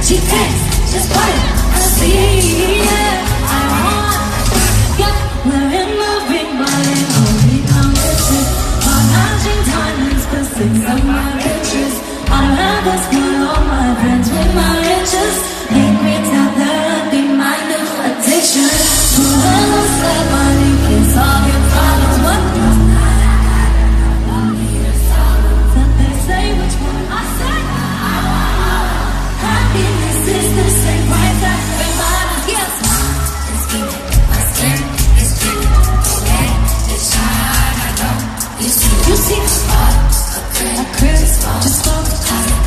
She takes just what I see. Yeah, I want. Yeah, we're in the ring, but in only competition. I'm matching diamonds, but things of my riches. I'd rather spend all my friends with my riches. Make me tell that be my new addiction. Whoever said money can solve your problems, what? That they say which one I say. Happiness is the same price that everybody gets. It's good, my skin is good, okay? It's shine, I know. You see, a crib, just for